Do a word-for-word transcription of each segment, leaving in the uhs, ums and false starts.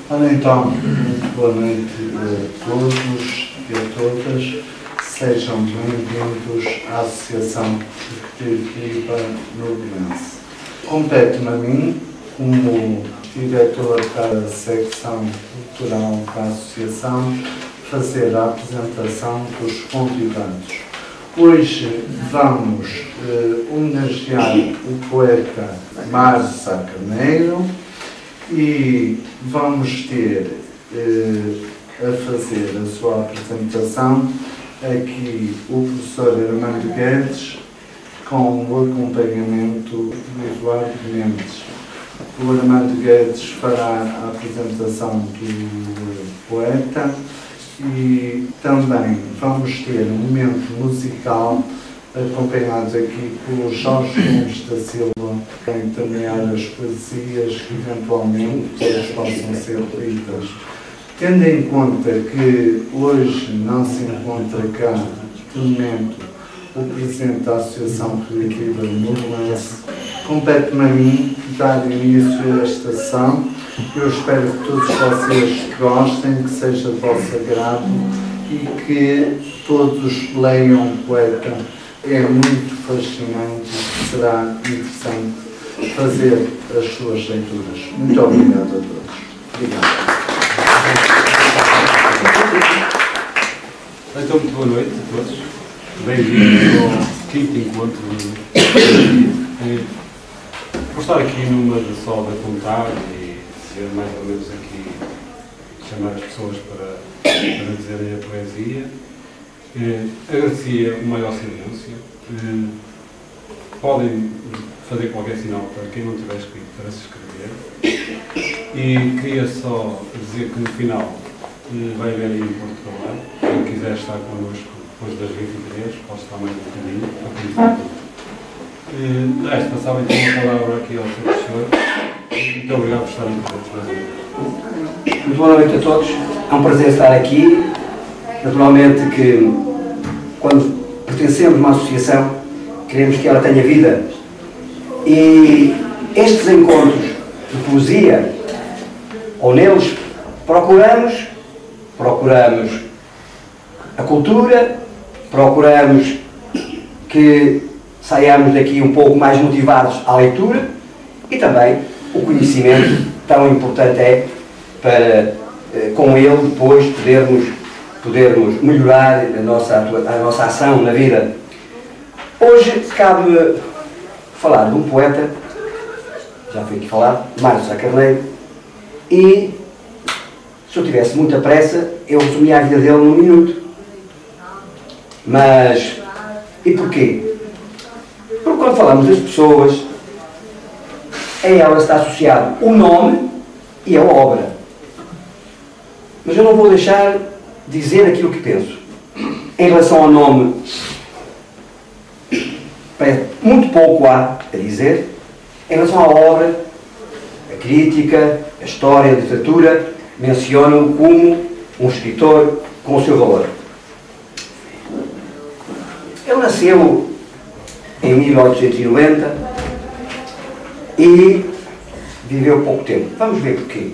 Ora então, muito boa noite a todos e a todas. Sejam bem-vindos à Associação Recreativa Novelense. Compete-me a mim, como diretor da secção cultural da Associação, fazer a apresentação dos convidados. Hoje vamos eh, homenagear o poeta Mário Sá Carneiro e vamos ter eh, a fazer a sua apresentação aqui o professor Armando Guedes com o acompanhamento de Eduardo Mendes. O Armando Guedes fará a apresentação do poeta e também vamos ter um momento musical acompanhados aqui por Jorge Gomes da Silva, que vai encaminhar as poesias que eventualmente todas possam ser lidas. Tendo em conta que hoje não se encontra cá, de momento, o Presidente da Associação Recreativa Novelense, compete-me a mim dar início a esta sessão. Eu espero que todos vocês gostem, que seja de vosso agrado e que todos leiam o poeta. É muito fascinante e será interessante fazer as suas leituras. Muito obrigado a todos. Obrigado. Então, muito boa noite a todos. Bem-vindos ao quinto encontro de Vou estar aqui numa de só de apontar e dizer mais ou menos aqui, chamar as pessoas para, para dizerem a poesia. Eh, agradecia o maior silêncio. Eh, podem fazer qualquer sinal para quem não tiver escrito para se inscrever. E queria só dizer que no final eh, vai haver aí um Porto Calado. Quem quiser estar connosco depois das vinte e três, posso estar mais um bocadinho para conhecer. Uh, de resto, passava então a palavra aqui ao seu professor. Muito obrigado por estarem presentes. Muito boa noite a todos. É um prazer estar aqui. Naturalmente que, quando pertencemos a uma associação, queremos que ela tenha vida. E estes encontros de poesia, ou neles, procuramos, procuramos a cultura, procuramos que saiamos daqui um pouco mais motivados à leitura e também o conhecimento tão importante é para, com ele, depois podermos, podermos melhorar a nossa, a nossa ação na vida. Hoje cabe-me falar de um poeta, já foi aqui falado, Mário Sá Carneiro, e se eu tivesse muita pressa, eu resumia a vida dele num minuto. Mas, e porquê? Porque quando falamos das pessoas, a elas está associado o nome e a obra. Mas eu não vou deixar de dizer aquilo que penso. Em relação ao nome, muito pouco há a dizer. Em relação à obra, a crítica, a história, a literatura, mencionam-o como um escritor com o seu valor. Ele nasceu em mil oitocentos e noventa e viveu pouco tempo. Vamos ver porquê.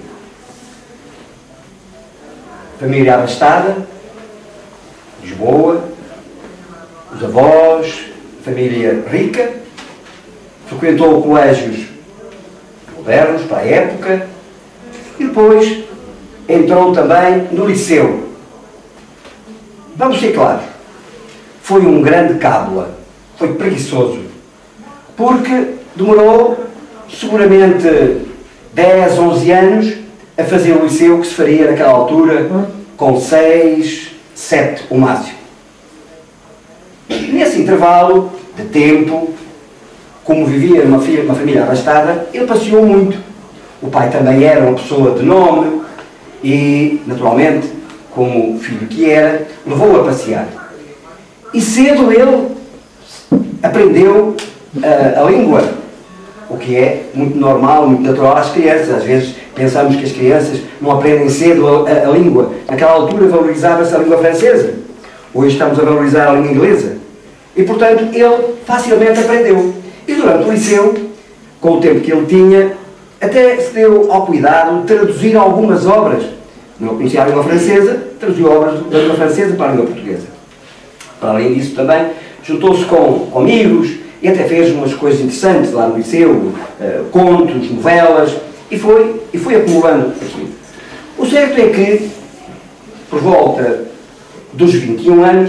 Família abastada, Lisboa, os avós, família rica, frequentou colégios modernos para a época e depois entrou também no liceu. Vamos ser claros, foi um grande cábula. Foi preguiçoso, porque demorou seguramente dez, onze anos a fazer o liceu que se faria naquela altura com seis, sete o máximo. Nesse intervalo de tempo, como vivia numa uma família abastada, ele passeou muito. O pai também era uma pessoa de nome e, naturalmente, como filho que era, levou-o a passear. E cedo ele aprendeu uh, a língua, o que é muito normal, muito natural às crianças. Às vezes pensamos que as crianças não aprendem cedo a, a, a língua. Naquela altura valorizava-se a língua francesa. Hoje estamos a valorizar a língua inglesa. E, portanto, ele facilmente aprendeu. E durante o liceu, com o tempo que ele tinha, até se deu ao cuidado de traduzir algumas obras. Não conhecia a língua francesa, traduziu obras da língua francesa para a língua portuguesa. Para além disso, também juntou-se com, com amigos e até fez umas coisas interessantes lá no liceu, uh, contos, novelas, e foi, e foi acumulando aquilo. O certo é que, por volta dos vinte e um anos,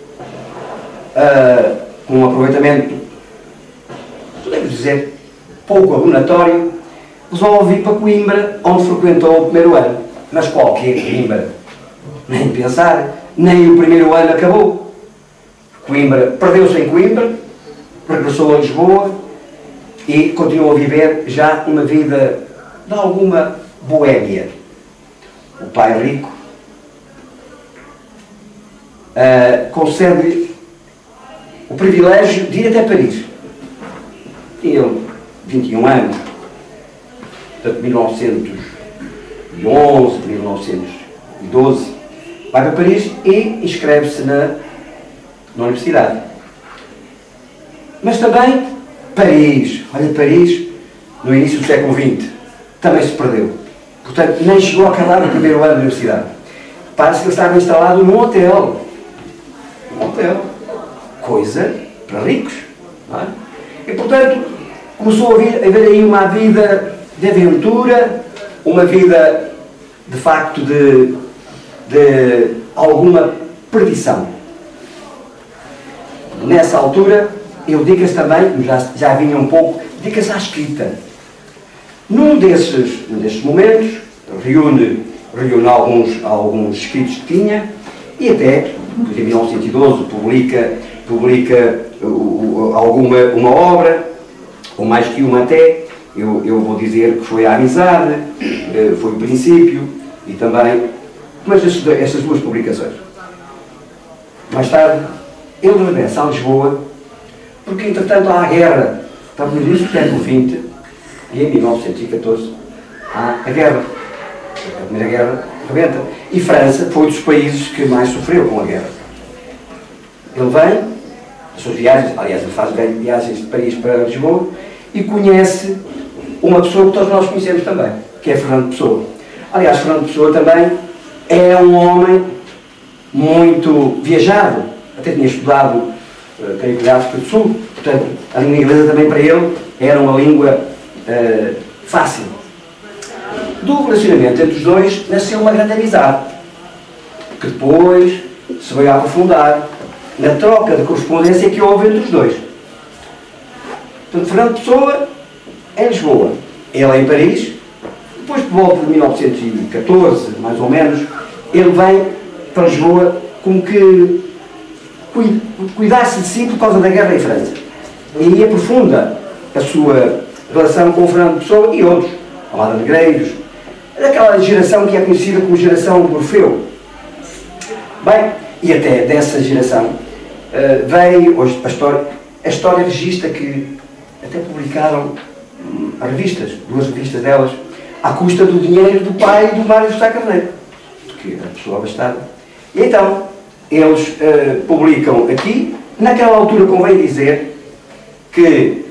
uh, com um aproveitamento, podemos dizer, pouco abonatório, resolve ir para Coimbra, onde frequentou o primeiro ano. Mas qual que é Coimbra? Nem pensar, nem o primeiro ano acabou. Coimbra, perdeu-se em Coimbra, regressou a Lisboa e continuou a viver já uma vida de alguma boémia. O pai rico uh, concede o privilégio de ir até Paris. Tinha ele vinte e um anos, portanto, mil novecentos e onze, mil novecentos e doze, vai para Paris e inscreve-se na, na universidade. Mas também Paris, olha, Paris, no início do século vinte, também se perdeu. Portanto, nem chegou a acabar o primeiro ano da universidade. Parece que ele estava instalado num hotel. Um hotel. Coisa para ricos. Não é? E, portanto, começou a ver, a ver aí uma vida de aventura, uma vida, de facto, de, de alguma perdição. Nessa altura, ele dedica-se também, já, já vinha um pouco, dedica-se à escrita. Num desses, num desses momentos, reúne, reúne alguns, alguns escritos que tinha e até, em mil novecentos e doze, publica, publica uh, uh, alguma uma obra, ou mais que uma até. Eu, eu vou dizer que foi a Amizade, uh, foi o Princípio e também, mas estas, estas duas publicações. Mais tarde, ele regressa a Lisboa, porque entretanto há a guerra, estamos no início do século vinte, e em mil novecentos e catorze há a guerra. A Primeira Guerra rebenta. E França foi um dos países que mais sofreu com a guerra. Ele vem, as suas viagens, aliás, ele faz viagens de Paris para Lisboa, e conhece uma pessoa que todos nós conhecemos também, que é Fernando Pessoa. Aliás, Fernando Pessoa também é um homem muito viajado, até tinha estudado, uh, creio que, África do Sul, portanto, a língua inglesa também para ele era uma língua uh, fácil. Do relacionamento entre os dois nasceu uma grande amizade, que depois se veio a aprofundar na troca de correspondência que houve entre os dois. Portanto, Fernando Pessoa em Lisboa, ele em Paris, depois por volta de mil novecentos e catorze, mais ou menos, ele vem para Lisboa como que cuidasse de si por causa da guerra em França. E aprofunda a sua relação com Fernando Pessoa e outros, Amada Negreiros, daquela geração que é conhecida como geração de Orfeu. Bem, e até dessa geração uh, veio hoje a história, a história registra que até publicaram hum, revistas, duas revistas delas, à custa do dinheiro do pai do Mário José Carneiro, porque a pessoa abastada. E então, eles uh, publicam aqui, naquela altura convém dizer que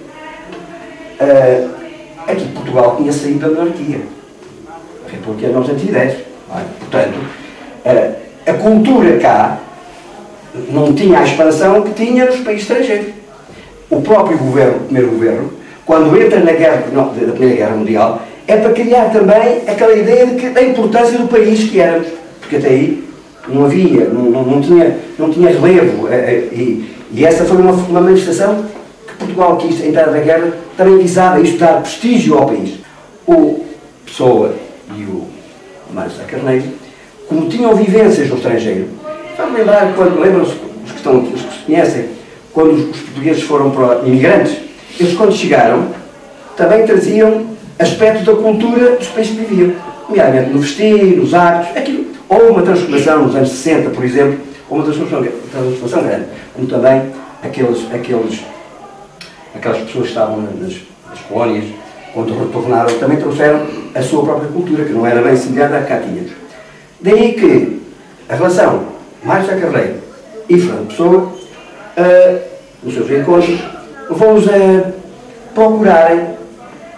uh, aqui Portugal tinha saído da monarquia. Porque é mil novecentos e dez. É? Portanto, a, a cultura cá não tinha a expansão que tinha nos países estrangeiros. O próprio governo, o primeiro governo, quando entra na guerra, na Primeira Guerra Mundial, é para criar também aquela ideia de que, da importância do país que éramos. Porque até aí não havia, não, não, não, tinha, não tinha relevo. E, e essa foi uma, uma manifestação que Portugal quis entrar na guerra, também visava isto dar prestígio ao país. O Pessoa e o Mário José Carneiro, como tinham vivências no estrangeiro, vamos lembrar, quando lembram-se, os que estão aqui, os que se conhecem, quando os, os portugueses foram para imigrantes, eles quando chegaram, também traziam aspectos da cultura dos países que viviam, nomeadamente no vestir, nos hábitos, aquilo. Houve uma transformação nos anos sessenta, por exemplo, houve uma transformação, transformação grande, como também aqueles, aqueles, aquelas pessoas que estavam nas, nas colónias, quando retornaram, também trouxeram a sua própria cultura, que não era bem semelhante à que cá tínhamos. Daí que a relação Mário José Carneiro e Fernando Pessoa, uh, nos seus encontros, vão-nos a procurarem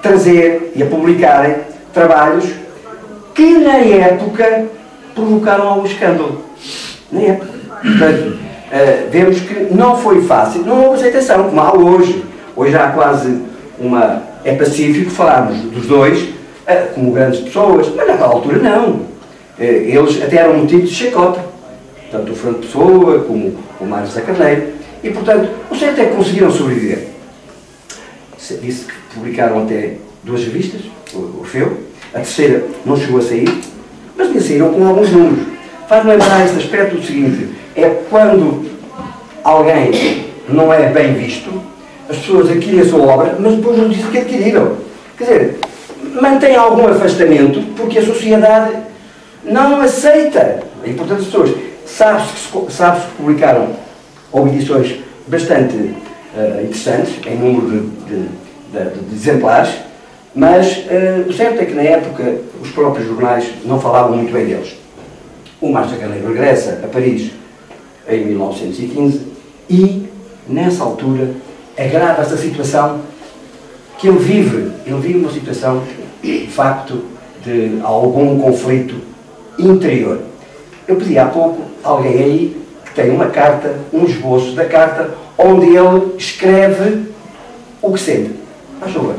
trazer e a publicarem trabalhos que na época provocaram algum escândalo. Na época. Portanto, uh, vemos que não foi fácil, não houve aceitação, como há hoje. Hoje há quase uma... é pacífico falarmos dos dois uh, como grandes pessoas, mas naquela altura não. Uh, eles até eram motivo de chacota. Tanto o Fernando Pessoa como o Mário José Carneiro. E, portanto, não sei até que conseguiram sobreviver. Disse que publicaram até duas revistas, o Orfeu. A terceira não chegou a sair, mas me saíram com alguns números. Faz-me lembrar esse aspecto o seguinte, é quando alguém não é bem visto, as pessoas adquirem a sua obra, mas depois não dizem que adquiriram. Quer dizer, mantém algum afastamento porque a sociedade não aceita. E, portanto, as pessoas, sabe-se que, sabe que publicaram ou edições bastante uh, interessantes, em número de, de, de, de exemplares, mas uh, o certo é que na época os próprios jornais não falavam muito bem deles. O Mário José Carneiro regressa a Paris em mil novecentos e quinze e, nessa altura, agrava-se a situação que ele vive. Ele vive uma situação, de facto, de algum conflito interior. Eu pedi há pouco a alguém aí que tem uma carta, um esboço da carta, onde ele escreve o que sente. Faz favor.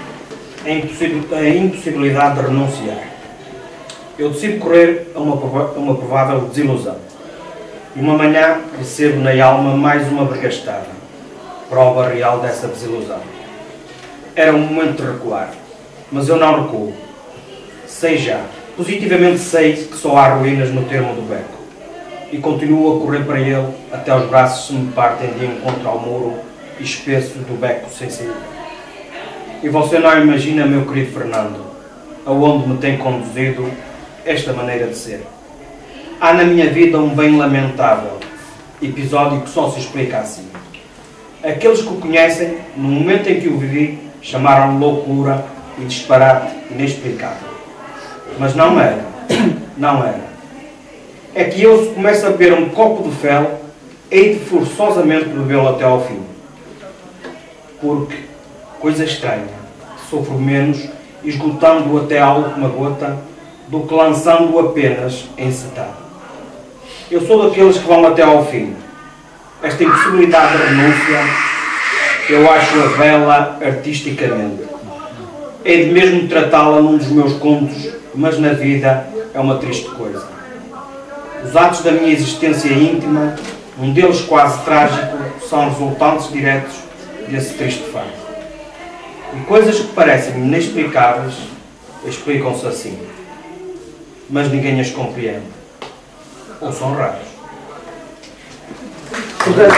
A impossibilidade de renunciar. Eu decido correr a uma, a uma provável desilusão. E uma manhã recebo na alma mais uma bergastada, prova real dessa desilusão. Era um momento de recuar, mas eu não recuo. Sei já, positivamente sei que só há ruínas no termo do beco. E continuo a correr para ele até os braços se me partem de encontro ao muro espesso do beco sem saída. E você não imagina, meu querido Fernando, aonde me tem conduzido esta maneira de ser. Há na minha vida um bem lamentável, episódio que só se explica assim. Aqueles que o conhecem, no momento em que o vivi, chamaram loucura e disparate inexplicável. Mas não era, não era. É que eu, se começo a beber um copo de fel, hei de forçosamente bebê-lo até ao fim. Porque, coisa estranha, sofro menos esgotando-o até à última gota do que lançando-o apenas em setado. Eu sou daqueles que vão até ao fim. Esta impossibilidade de renúncia eu acho-a bela artisticamente. Hei de mesmo tratá-la num dos meus contos, mas na vida é uma triste coisa. Os atos da minha existência íntima, um deles quase trágico, são resultantes diretos desse triste facto. E coisas que parecem inexplicáveis explicam-se assim. Mas ninguém as compreende. Ou são raros. Portanto,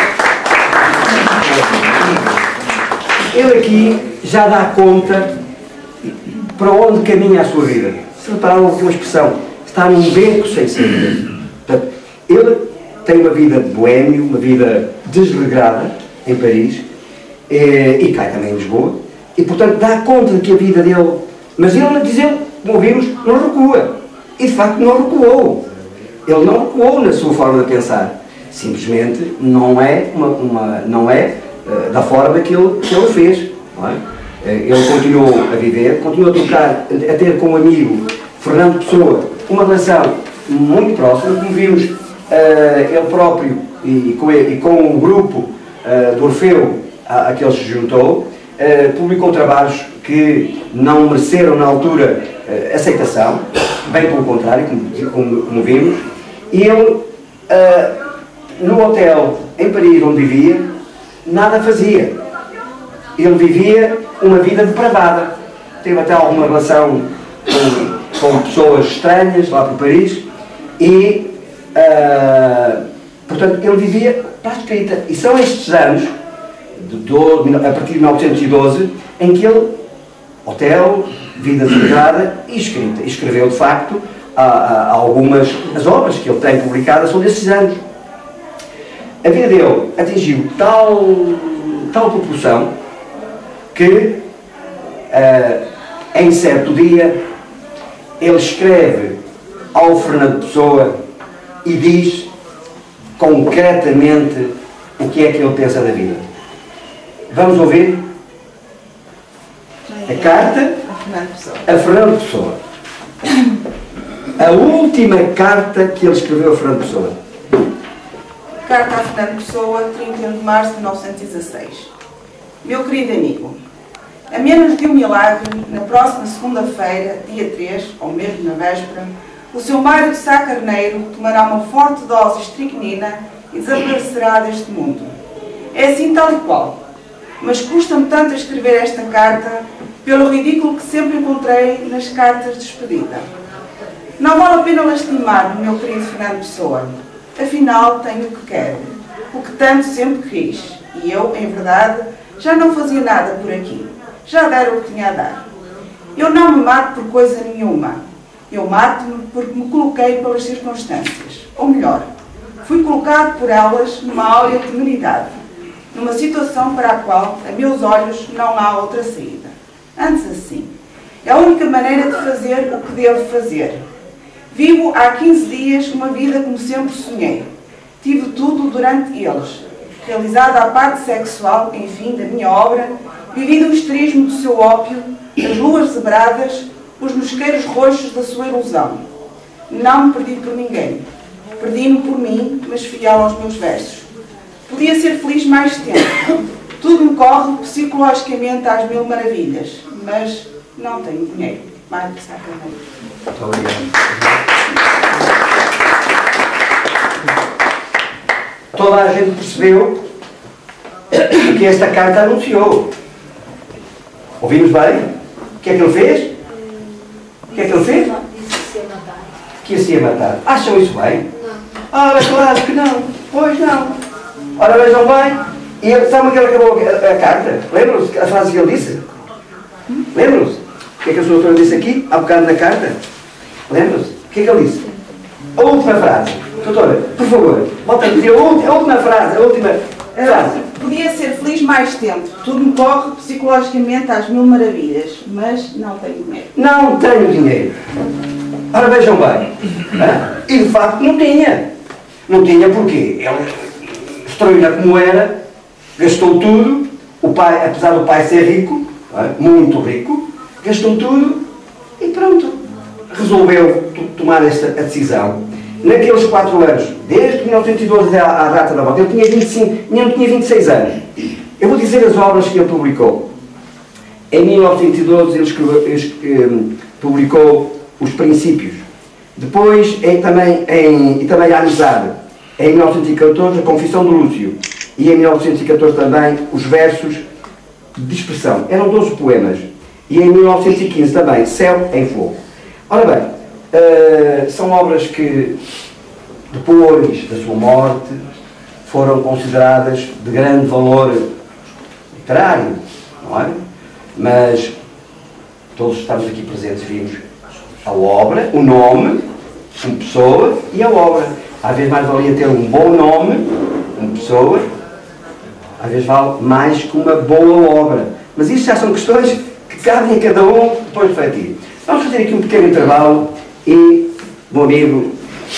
ele aqui já dá conta para onde caminha a sua vida. Se repararam, houve uma expressão, está num beco sem saída. Portanto, ele tem uma vida de boémio, uma vida desregrada em Paris, e, e cai também em Lisboa, e portanto dá conta de que a vida dele, mas ele, diz ele, como ouvimos, não recua. E de facto não recuou. Ele não recuou na sua forma de pensar. Simplesmente não é, uma, uma, não é uh, da forma que ele, que ele fez. Não é? Uh, ele continuou a viver, continuou a tocar, a ter como amigo Fernando Pessoa uma relação muito próxima, como vimos uh, ele próprio e com, ele, e com o grupo uh, do Orfeu a, a que ele se juntou, uh, publicou trabalhos que não mereceram na altura uh, aceitação, bem pelo contrário, como, como, como vimos, e ele, uh, no hotel em Paris onde vivia, nada fazia. Ele vivia uma vida depravada. Teve até alguma relação com, com pessoas estranhas lá por Paris e, uh, portanto, ele vivia para a escrita. E são estes anos, de doze, a partir de mil novecentos e doze, em que ele, hotel, vida desregrada e escrita. E escreveu, de facto, a, a, algumas as obras que ele tem publicadas são desses anos. A vida dele atingiu tal, tal proporção que, uh, em certo dia, ele escreve ao Fernando Pessoa e diz concretamente o que é que ele pensa da vida. Vamos ouvir? Já é A carta a Fernando Pessoa. a Fernando Pessoa. A última carta que ele escreveu a Fernando Pessoa. Carta a Fernando Pessoa, trinta e um de março de mil novecentos e dezasseis. Meu querido amigo, a menos de um milagre, na próxima segunda-feira, dia três, ou mesmo na véspera, o seu Mário de Sá Carneiro tomará uma forte dose de estricnina e desaparecerá deste mundo. É assim tal e qual. Mas custa-me tanto a escrever esta carta pelo ridículo que sempre encontrei nas cartas de despedida. Não vale a pena lastimar-me, meu querido Fernando Pessoa. Afinal, tenho o que quero, o que tanto sempre quis. E eu, em verdade, já não fazia nada por aqui. Já dera o que tinha a dar. Eu não me mato por coisa nenhuma. Eu mato-me porque me coloquei pelas circunstâncias. Ou melhor, fui colocado por elas numa áurea temeridade, numa situação para a qual, a meus olhos, não há outra saída. Antes assim, é a única maneira de fazer o que devo fazer. Vivo há quinze dias uma vida como sempre sonhei. Tive tudo durante eles. Realizada a parte sexual, enfim, da minha obra, vivi do esterismo do seu ópio, as luas zebradas, os mosqueiros roxos da sua ilusão. Não me perdi por ninguém. Perdi-me por mim, mas fiel aos meus versos. Podia ser feliz mais tempo. Tudo me corre psicologicamente às mil maravilhas, mas não tenho dinheiro. Mário de Sá Carneiro. Muito obrigado. Toda a gente percebeu o que esta carta anunciou. Ouvimos bem? O que é que ele fez? O que é que ele fez? Que ia se ia matar. Acham isso bem? Ora, claro que não. Pois não. Ora, vejam bem. E ele, sabe que ele acabou a, a carta? Lembram-se a frase que ele disse? Lembram-se? O que é que a sua doutora disse aqui, há bocado na carta? Lembram-se? O que é que ele disse? A última frase. Doutora, por favor, volta a dizer a última, a última frase, a última frase. Podia ser feliz mais tempo. Tudo me corre psicologicamente às mil maravilhas, mas não tenho dinheiro. Não tenho dinheiro. Ora, vejam bem. Ah, e de facto não tinha. Não tinha porquê? Ele, extraína como era, gastou tudo. O pai, apesar do pai ser rico, ah, muito rico, gastou tudo e pronto. Resolveu tomar esta a decisão. Naqueles quatro anos, desde mil novecentos e doze à, à data da volta, ele tinha vinte e cinco, não tinha vinte e seis anos. Eu vou dizer as obras que ele publicou. Em mil novecentos e doze ele, escreveu, ele um, publicou Os Princípios. Depois, em, também, em, e também a Amizade. Em mil novecentos e catorze, a Confissão do Lúcio. E em mil novecentos e catorze também, os versos de expressão. Eram doze poemas. E em mil novecentos e quinze também, Céu em Fogo. Ora bem, uh, são obras que, depois da sua morte, foram consideradas de grande valor literário, não é? Mas todos que estamos aqui presentes vimos a obra, o nome, uma pessoa e a obra. Às vezes mais valia ter um bom nome, uma pessoa, às vezes vale mais que uma boa obra. Mas isto já são questões que cabem a cada um depois refletir. Vamos fazer aqui um pequeno intervalo e, meu amigo...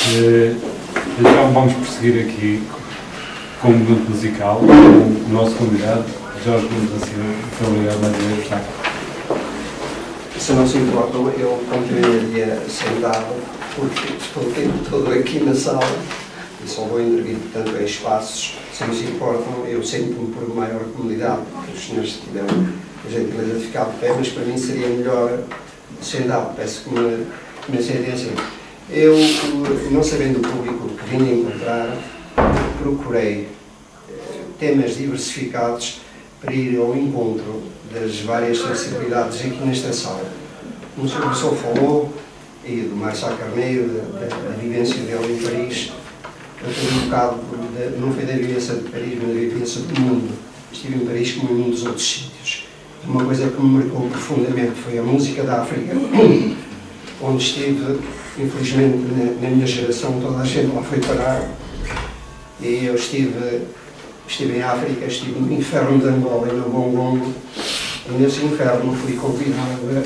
Então vamos prosseguir aqui com um momento musical com o nosso convidado, Jorge Gomes da Silva. Muito obrigado mais uma vez por estar aqui. Se não se importam, eu continuaria sentado, porque estou o tempo todo aqui na sala e só vou intervir, portanto, em espaços. Se não se importam, eu sempre me por maior comodidade, porque os senhores tiveram a gentileza de ficar de pé, mas para mim seria melhor sentado. Peço que me, que me acetem assim. Eu, não sabendo o público que vim encontrar, procurei temas diversificados para ir ao encontro das várias sensibilidades aqui nesta sala. Como o senhor professor falou, e do Mário de Sá Carneiro, da, da, da vivência dele em Paris, eu tenho um bocado, de, não foi da vivência de Paris, mas da vivência do mundo. Estive em Paris como em muitos outros sítios. Uma coisa que me marcou profundamente foi a música da África, onde estive, infelizmente, na, na minha geração, toda a gente lá foi parar. E eu estive, estive em África, estive no inferno de Angola e no Bongongo, e nesse inferno fui convidado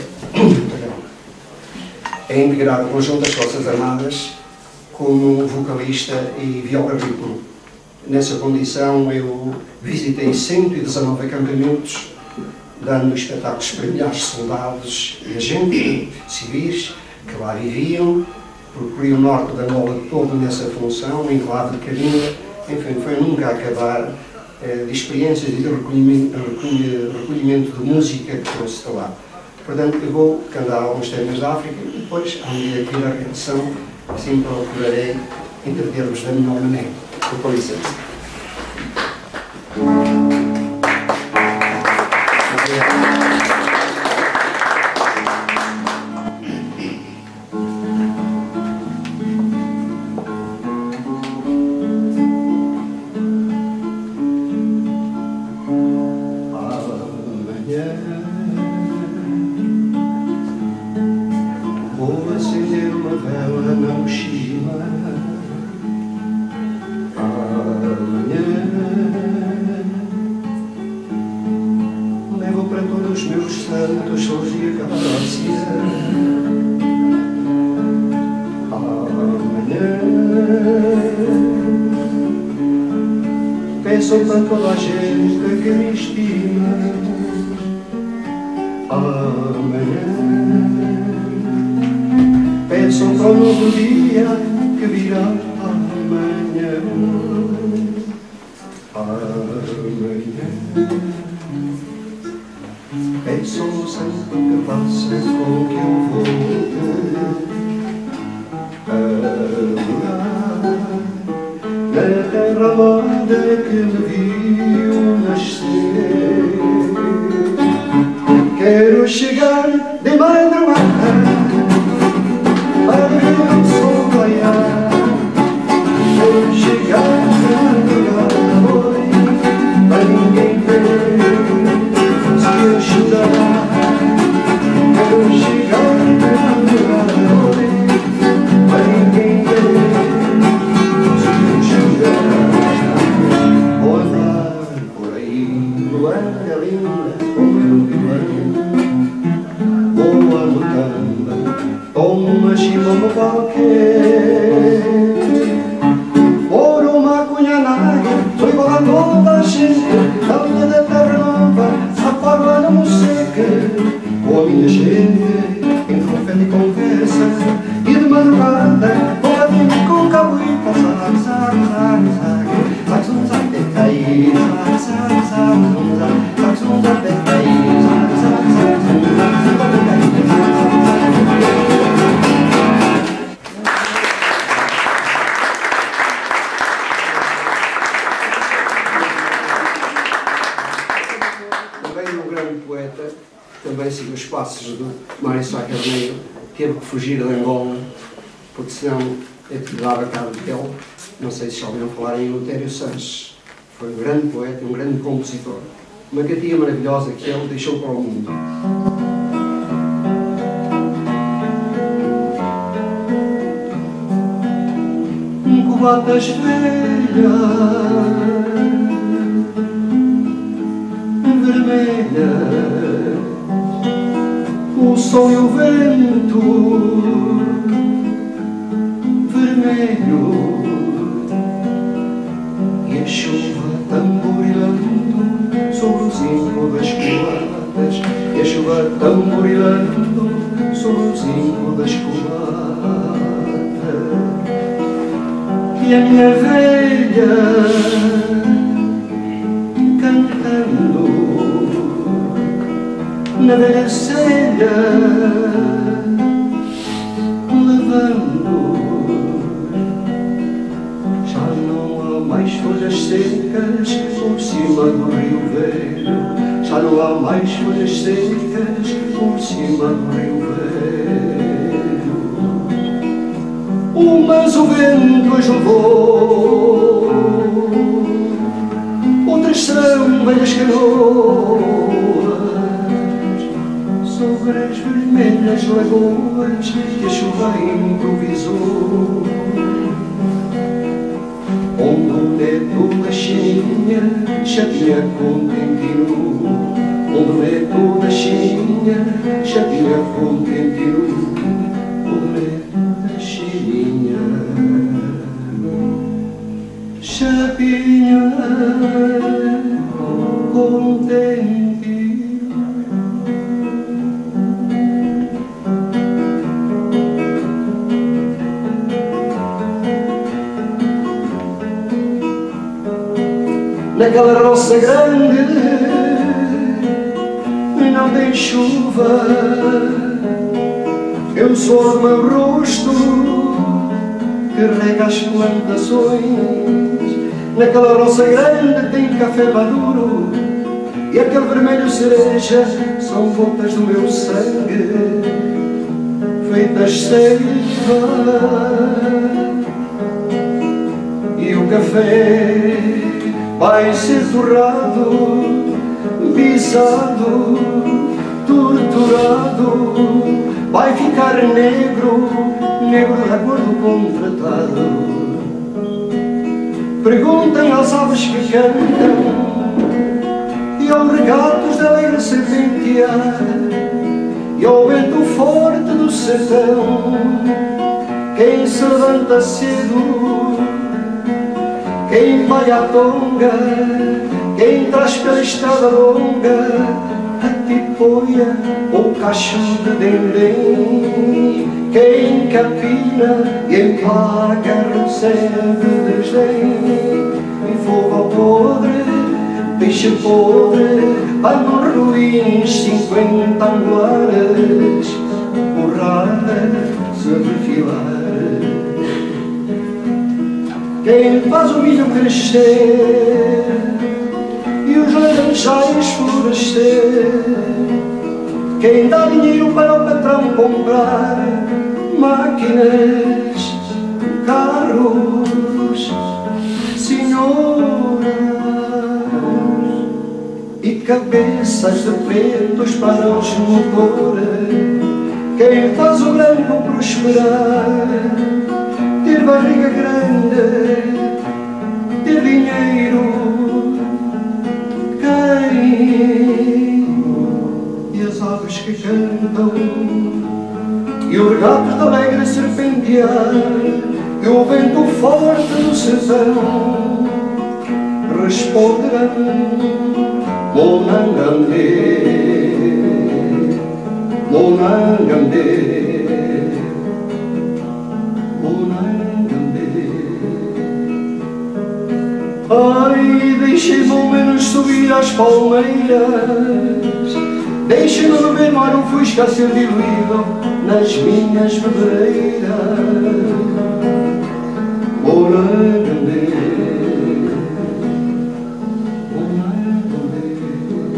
a, a integrar o conjunto das Forças Armadas como vocalista e viola-ritmo. Nessa condição eu visitei cento e dezanove acampamentos dando espetáculos para milhares de soldados e agentes civis que lá viviam, percorri o norte da Angola todo nessa função, o enclave de Cabinda, enfim, foi nunca acabar eh, de experiências e de recolhimento, recolhimento de música que trouxe de lá. Portanto, eu vou cantar alguns temas da África e depois, à medida que ir a reação, assim procurarei entreter-vos da melhor maneira. Com licença. Vou acender uma vela na mochila. Amanhã levo para todos os meus santos sons e acácia. Amanhã peço para toda a gente que me estima. Amanhã peço para o novo dia que virá amanhã. Amanhã peço ao santo que faça com que eu volte a morar na terra amada que me viu nascer. Quero chegar de madrugada para ver o sol raiar. Quero chegar de madrugada hoje para ninguém ver se eu chorar. Quero chegar de madrugada hoje para ninguém ver se eu chorar. Vou andar por aí no ar da linda como eu vivo. Vou a mutanda toma chimono qualquer. Por uma cunhanaga, sou igual a toda a gente, na linha da terra nova, a parla não seca. Com a minha gente, em confete e conversa, e de madrugada, vou a mim com cabuita, zag, zag, zag, zag, zag, zum, zag, decaí, zag, zag, zag, zum, zag, zag, zum, zag, decaí, zag, zag, zag, zum, zag, zag, decaí, zag, zag, zag. Também sigo os passos do Mário Sá Carneiro, teve que fugir de Angola, porque senão eu te dava cabo dele. Não sei se já ouviram falar em Eleutério Sanches. Foi um grande poeta, um grande compositor. Uma cantiga maravilhosa que ele deixou para o mundo. Cubatas velhas, vermelhas, o sol e o vento vermelho e a chuva tamborilando sobre o zinco das coladas, e a chuva tamborilando sobre o zinco das coladas. E a minha velha cantando na velha selha, levando. Já não há mais folhas secas por cima do rio velho. Já não há mais folhas secas por cima do rio velho. Oh, mas o vento as levou, outras são velhas canoas sobre as vermelhas lagoas que a chuva improvisou. Onde o neto da chininha chateia contentino, onde o neto da chininha chateia contentino, o neto da chininha chateia contentino. naquela roça grande não tem chuva. Eu sou o meu rosto que rega as plantações. Naquela roça grande tem café maduro e aquele vermelho cereja são gotas do meu sangue feitas seiva. E o café vai ser torrado, pisado, torturado, vai ficar negro, negro de acordo contratado. Perguntem às aves que cantam e aos regatos de alegre serpentear e ao vento forte do sertão. Quem se levanta cedo, quem vai à tonga, quem traz pela estrada longa a tipoia ou cacho de dendém, quem capina e empaga recebe desdém. E fogo ao podre, peixe podre, pano ruins, cinquenta angulares, porradas a refilar. Quem faz o milho crescer e os laranjais florescer, quem dá dinheiro para o patrão comprar máquinas, carros, senhoras e cabeças de pretos para os motores. Quem faz o branco prosperar, ter barriga grande, ter dinheiro, quem? E as aves que cantam e os regatos de alegre serpentear e o vento forte do sertão responderão Monangandê, Monangandê, Monangandê. Ai, deixem-me ao menos subir às palmeiras, deixem-me beber mar um fusca a ser diluído nas minhas bebedeiras. Monangandê, Monangandê.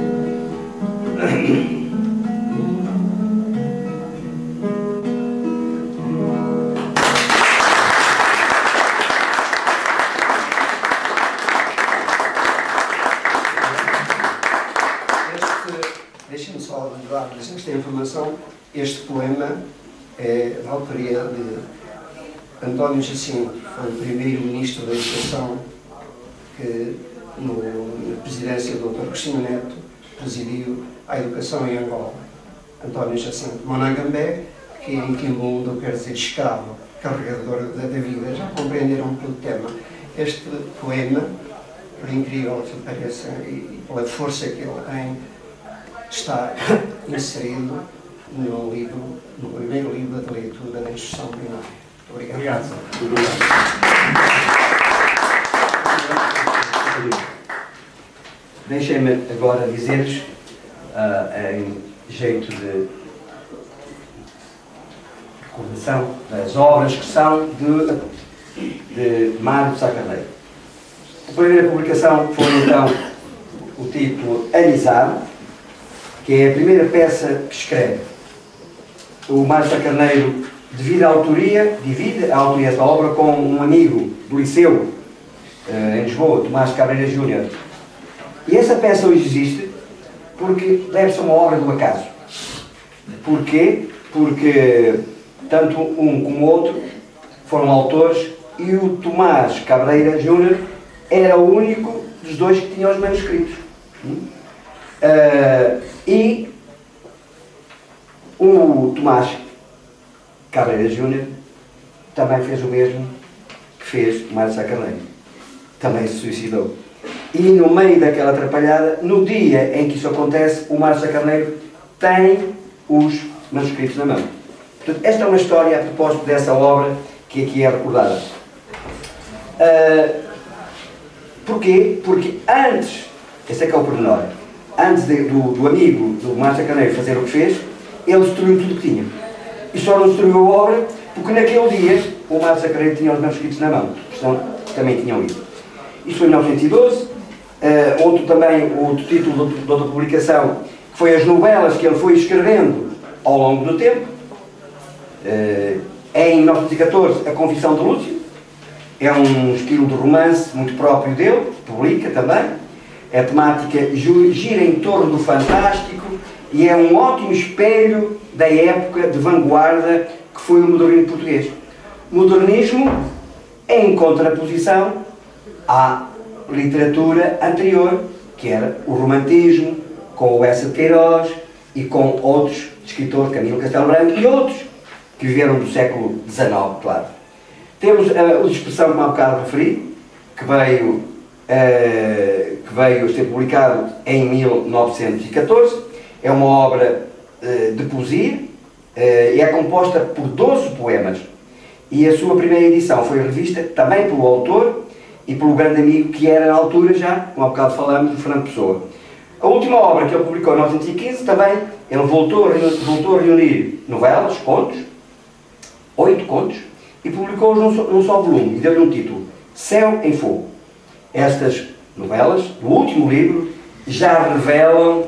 Deixem-me só dar-lhes esta informação. Este poema é da autoria de António Jacinto, foi o primeiro ministro da Educação que, no, na presidência do doutor Cristina Neto, presidiu a educação em Angola. António Jacinto. Monangambé, que em Quimbundo quer dizer escravo, carregador da vida. Já compreenderam pelo tema. Este poema, por incrível que pareça, e pela força que ele tem, está inserido no livro, no primeiro livro de leitura da instrução primária. Muito obrigado. Obrigado. Deixem-me agora dizer-lhes, uh, em jeito de recordação das obras que são de, de Mário de Sá Carneiro. A primeira publicação foi então o título Anisado, que é a primeira peça que escreve. O Mário Sá Carneiro divide a autoria, divide a autoria desta obra com um amigo do liceu, em Lisboa, Tomás Cabreira Júnior. E essa peça hoje existe porque deve-se a uma obra do acaso. Porquê? Porque tanto um como o outro foram autores e o Tomás Cabreira Júnior era o único dos dois que tinha os manuscritos. Uh, e o Tomás Cabreira Júnior também fez o mesmo que fez Mário Sá Carneiro. Também se suicidou. E no meio daquela atrapalhada, no dia em que isso acontece, o Mário Sá Carneiro tem os manuscritos na mão. Portanto, esta é uma história a propósito dessa obra que aqui é recordada. Uh, Porquê? Porque antes, esse é que é o pormenor, antes de, do, do amigo do Márcio Carneiro fazer o que fez, ele destruiu tudo o que tinha. E só não destruiu a obra porque naquele dia o Márcio Carneiro tinha os manuscritos na mão, senão também tinham ido. Isso foi em mil novecentos e doze. Uh, outro também, outro título de outra publicação, que foi as novelas que ele foi escrevendo ao longo do tempo. Uh, é em mil novecentos e catorze A Confissão de Lúcio. É um estilo de romance muito próprio dele, publica também. A temática gira em torno do fantástico e é um ótimo espelho da época de vanguarda que foi o modernismo português. Modernismo em contraposição à literatura anterior, que era o romantismo, com o Bessa de Queiroz e com outros escritores, Camilo Castelo Branco e outros que viveram do século dezenove, claro. Temos a, a expressão que há bocado referi, que veio, uh, que veio a ser publicado em mil novecentos e catorze, é uma obra uh, de poesia uh, e é composta por doze poemas. E a sua primeira edição foi revista também pelo autor e pelo grande amigo que era na altura já, como há bocado falamos, o Fernando Pessoa. A última obra que ele publicou em mil novecentos e quinze também, ele voltou, voltou a reunir novelas, contos, oito contos, e publicou-os num, num só volume, e deu-lhe um título, Céu em Fogo. Estas novelas, do último livro, já revelam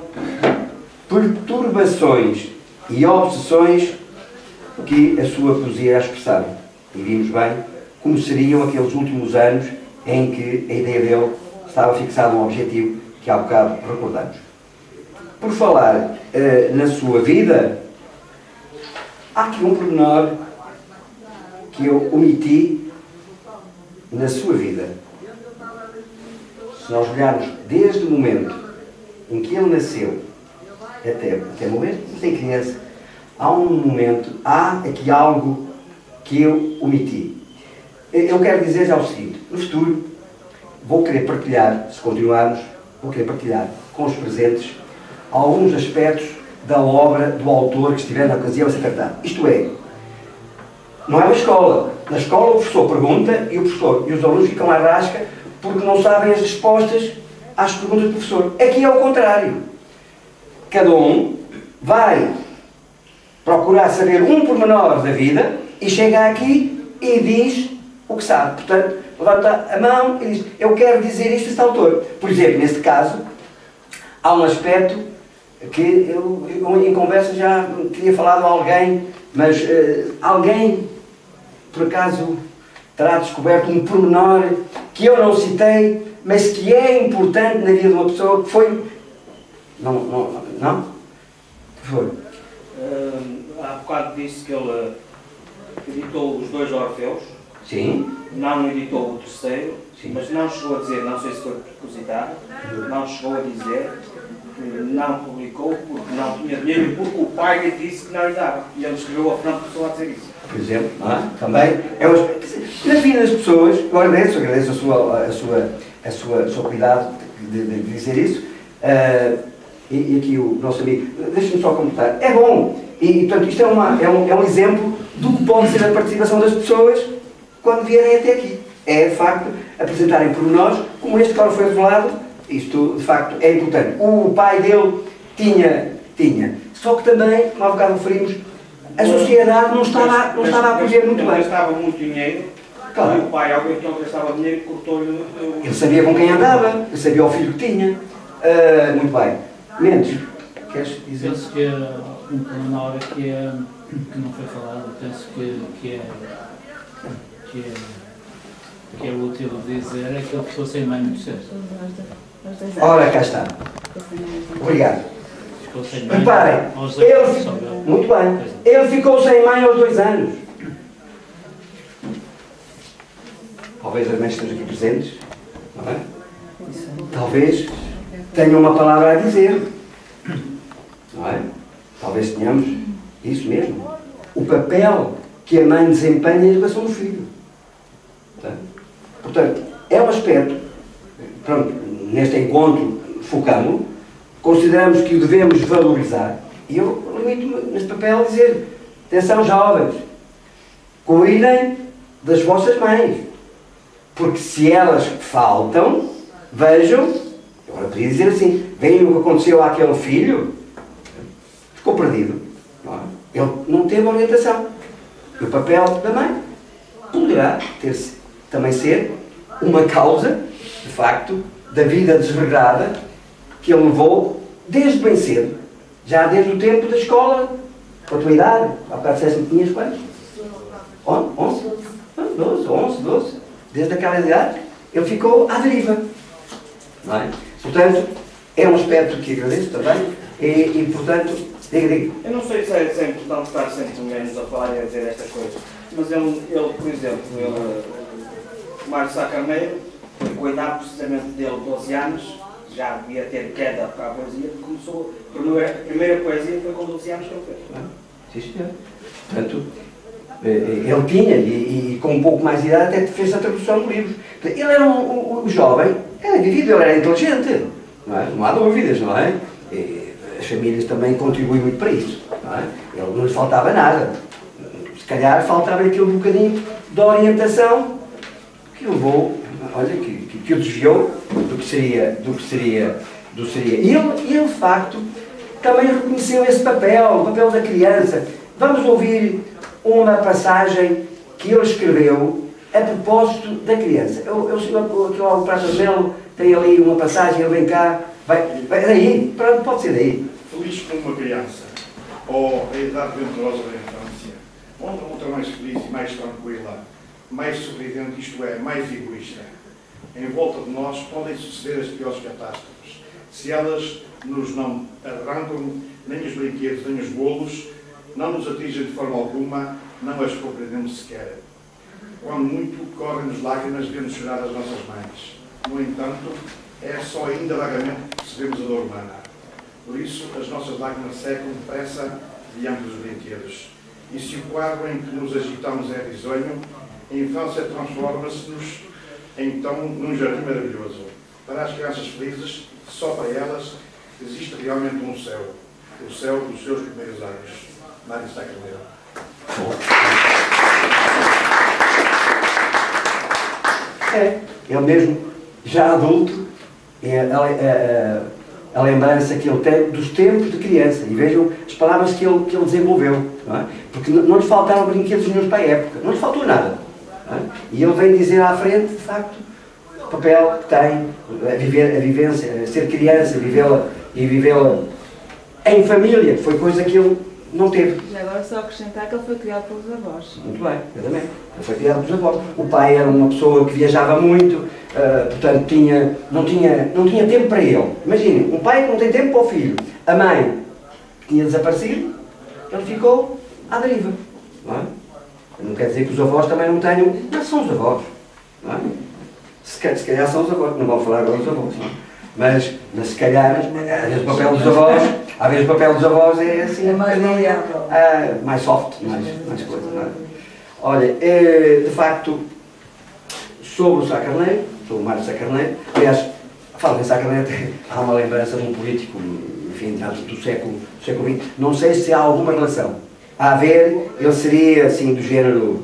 perturbações e obsessões que a sua poesia a expressava. E vimos bem como seriam aqueles últimos anos em que a ideia dele estava fixada um objetivo que há bocado recordamos. Por falar uh, na sua vida, há aqui um pormenor que eu omiti na sua vida. Se nós olharmos desde o momento em que ele nasceu até, até morrer, sem criança, há um momento, há aqui algo que eu omiti. Eu quero dizer já o seguinte, no futuro vou querer partilhar, se continuarmos, vou querer partilhar com os presentes alguns aspectos da obra do autor que estiver na ocasião a ser tratado. Isto é, não é uma escola. Na escola o professor pergunta e o professor e os alunos ficam à rasca porque não sabem as respostas às perguntas do professor. Aqui é o contrário. Cada um vai procurar saber um pormenor da vida e chega aqui e diz o que sabe. Portanto, levanta a mão e diz, eu quero dizer isto a este autor. Por exemplo, neste caso, há um aspecto que eu, eu em conversa já tinha falado a alguém, mas uh, alguém, por acaso, terá descoberto um pormenor que eu não citei, mas que é importante na vida de uma pessoa, que foi... Não? Não? não? Que foi? Uh, há bocado disse que ele editou os dois Orfeus. Sim. Não editou o terceiro, sim, mas não chegou a dizer, não sei se foi propositado, não chegou a dizer que não publicou porque não tinha dinheiro e porque o pai lhe disse que não lhe dava. E ele escreveu a Fernando Pessoa a dizer isso. Por exemplo, ah, também é uma... Na vida das pessoas, eu agradeço, agradeço a sua, a sua, a sua, a sua cuidado de, de, de dizer isso. Uh, e, e aqui o nosso amigo, deixe-me só comentar, é bom, e, e portanto isto é, uma, é, um, é um exemplo do que pode ser a participação das pessoas quando vierem até aqui. É, de facto, apresentarem pormenores, como este que agora foi revelado, isto, de facto, é importante. O pai dele tinha, tinha. Só que também, como há bocado referimos, a sociedade não estava, não estava a acolher muito bem. Ele gastava muito dinheiro, claro. E o pai, alguém que ele gastava dinheiro, cortou-lhe... Ele sabia com quem andava, ele sabia o filho que tinha. Uh, muito bem. Mendes, queres dizer? Penso que um pormenor que, é, que não foi falado, penso que, que é... Que é que é útil dizer é que ele ficou sem mãe muito cedo. Ora, cá está. Obrigado. Ficou sem mãe. Reparem, ele, muito bem, ele ficou sem mãe aos dois anos. Talvez as mães estejam aqui presentes, não é? Talvez tenham uma palavra a dizer, não é? Talvez tenhamos isso mesmo. O papel que a mãe desempenha na educação do filho. Tá? Portanto, é um aspecto, pronto, neste encontro focamos, consideramos que o devemos valorizar, e eu limito-me neste papel a dizer, atenção jovens, cuidem das vossas mães, porque se elas faltam, vejam, agora podia dizer assim, vejam o que aconteceu àquele filho, ficou perdido. Não é? Ele não teve orientação. E o papel da mãe poderá ter também ser uma causa, de facto, da vida desregrada que ele levou desde bem cedo, já desde o tempo da escola, com a tua idade, há bocado disseste que tinhas quantos? onze? doze, onze, doze. Desde aquela idade, ele ficou à deriva. Não é? Portanto, é um aspecto que agradeço também e, e portanto, diga, diga. Eu não sei se é, se é importante estar sempre menos a falar e a dizer estas coisas, mas ele, ele por exemplo, ele, o Mário Sá Carneiro, com a idade precisamente dele, doze anos, já devia ter queda para a poesia, começou, a primeira, a primeira poesia foi com doze anos que ele fez. Ah, sim, senhor. Portanto, ele tinha, e, e com um pouco mais de idade até fez a tradução do livro. Ele era um, um, um jovem, era vivido, ele era inteligente, não, é? Não há dúvidas, não é? E as famílias também contribuem muito para isso, não é? Ele não lhe faltava nada. Se calhar faltava aquele bocadinho de orientação que levou, olha, que, que, que o desviou do que seria, do que seria, do que seria. E ele, ele, de facto, também reconheceu esse papel, o papel da criança. Vamos ouvir uma passagem que ele escreveu a propósito da criança. Eu, eu, aqui ao Prata Melo tem ali uma passagem, ele vem cá, vai, vai daí, pode ser daí. Feliz como uma criança, ou a idade venturosa da infância, onde outra mais feliz e mais tranquila, mais sorridente, isto é, mais egoísta. Em volta de nós podem suceder as piores catástrofes. Se elas nos não arrancam nem os brinquedos, nem os bolos, não nos atingem de forma alguma, não as compreendemos sequer. Quando muito correm-nos lágrimas, vemos chorar as nossas mães. No entanto, é só ainda vagamente que percebemos a dor humana. Por isso, as nossas lágrimas secam depressa diante dos brinquedos. E se o quadro em que nos agitamos é risonho, a infância transforma-se-nos então num jardim maravilhoso. Para as crianças felizes, só para elas, existe realmente um céu. O céu dos seus primeiros anos. Mário Sá Carneiro. É, ele mesmo, já adulto, é a, a, a, a lembrança que ele tem dos tempos de criança. E vejam as palavras que ele, que ele desenvolveu. Não é? Porque não, não lhe faltaram brinquedos nenhum para a época. Não lhe faltou nada. Não é? E ele vem dizer à frente, de facto, o papel que tem, a, viver, a vivência, a ser criança, vivê-la e vivê-la em família, que foi coisa que ele não teve. Já agora só acrescentar que ele foi criado pelos avós. Muito bem, exatamente. Ele foi criado pelos avós. O pai era uma pessoa que viajava muito, uh, portanto tinha, não, tinha, não tinha tempo para ele. Imaginem, um pai que não tem tempo para o filho. A mãe tinha desaparecido, ele ficou à deriva. Não é? Não quer dizer que os avós também não tenham, mas são os avós. Não é? se, se calhar são os avós, não vamos falar agora dos avós. Não é? Mas, mas se calhar, às vezes o papel dos avós, às vezes o papel dos avós é assim, é mais maleável, ah, mais soft, mais, mais coisa, não é? Olha, é, de facto, sobre o Sá Carneiro, sobre o Mário Sá Carneiro, aliás, falo em Sá Carneiro, há uma lembrança de um político, enfim, do século, do século vinte, não sei se há alguma relação. A haver, ele seria, assim, do género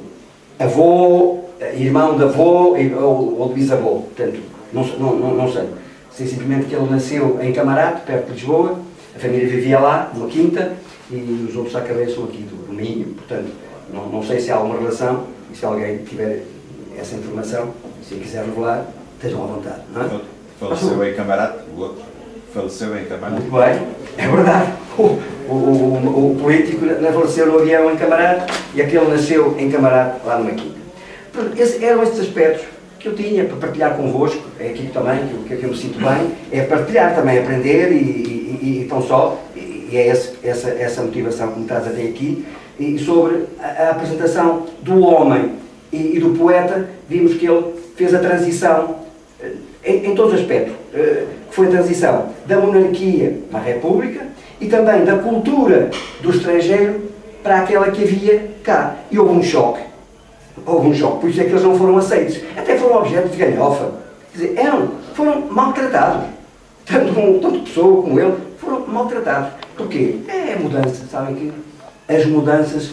avô, irmão de avô ou, ou de bisavô, portanto, não, não, não, não sei. Sei simplesmente que ele nasceu em Camarate, perto de Lisboa, a família vivia lá, numa quinta, e os outros Sá Carneiro são aqui do Minho, portanto, não, não sei se há alguma relação, e se alguém tiver essa informação, se quiser revelar, estejam à vontade, não é? Faleceu em Camarate, o outro faleceu em Camarate. Muito bem, é verdade. O, o, o, o político faleceu no avião em Camarate, e aquele nasceu em Camarate, lá numa quinta. Esse, eram estes aspectos que eu tinha para partilhar convosco, é aqui também que eu, que eu me sinto bem, é partilhar também, aprender e, e, e tão só, e é esse, essa, essa motivação que me traz até aqui, e sobre a, a apresentação do homem e, e do poeta, vimos que ele fez a transição em, em todos os aspectos, que foi a transição da monarquia para a república e também da cultura do estrangeiro para aquela que havia cá, e houve um choque. Houve um choque, por isso é que eles não foram aceitos. Até foram objetos de galhofa. Quer dizer, eram, foram maltratados. Tanto, tanto pessoa como ele foram maltratados. Porquê? É a mudança. Sabem que as mudanças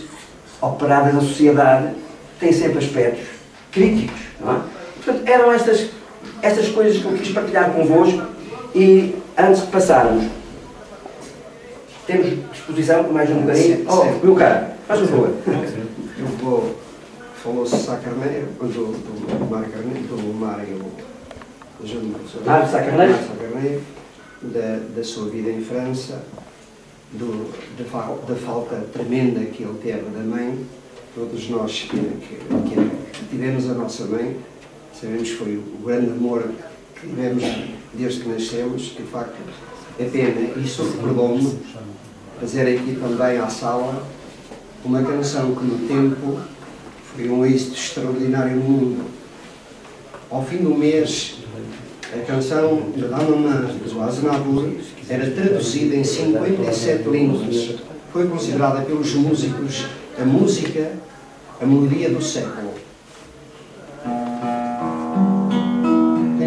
operadas na sociedade têm sempre aspectos críticos. Não é? Portanto, eram estas estas coisas que eu quis partilhar convosco. E antes de passarmos, temos disposição para mais um bocadinho? Oh, meu caro, faz um favor. Eu vou, falou-se Sá Carneiro, do, do Mário Carneiro, do Mário, Mário Sá Carneiro, Sá Carneiro da, da sua vida em França, do, da, da falta tremenda que ele teve da mãe. Todos nós que, que, que tivemos a nossa mãe, sabemos que foi o grande amor que tivemos desde que nascemos, que de facto é pena. Isso recordou-me fazer aqui também à sala uma canção que no tempo foi um êxito extraordinário no mundo. Ao fim do mês, a canção de La Maman, do Aznavour, era traduzida em cinquenta e sete línguas. Foi considerada pelos músicos a música, a melodia do século.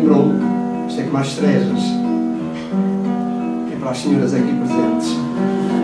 Lembrou-me, isto é como as trezas, e para as senhoras aqui presentes.